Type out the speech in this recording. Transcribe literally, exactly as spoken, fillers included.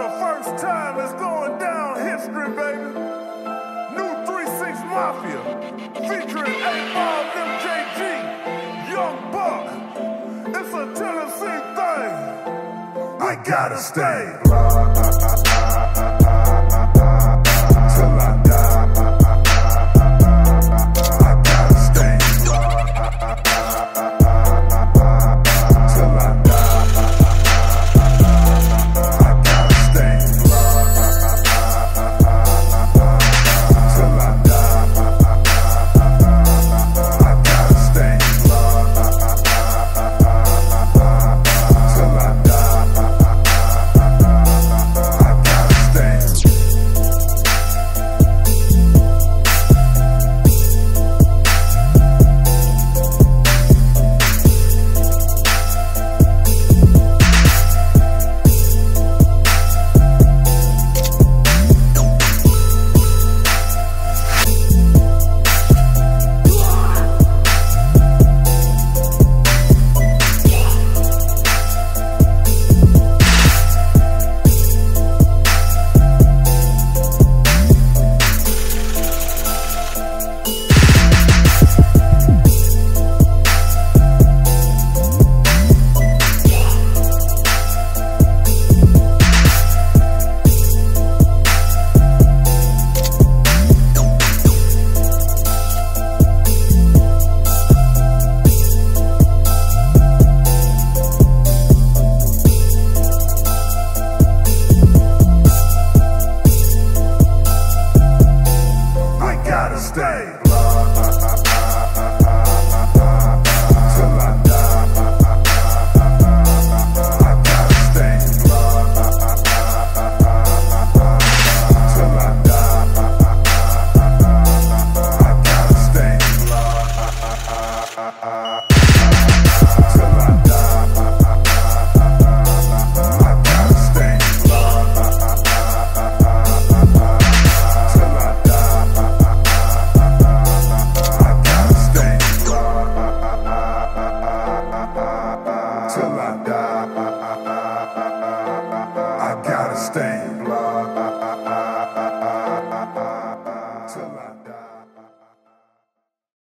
the first time it's going down history, baby. New three six Mafia, featuring eight ball M J G, Young Buck. It's a Tennessee thing. I gotta stay. Till I die. I gotta stay. Till I die. I gotta stay. Till I die. I gotta stay. Till I die. I gotta stay. Stay. Till I die. I gotta stay. Till I die. I gotta stay. Till I die. I gotta stay. Till I die. Till I die.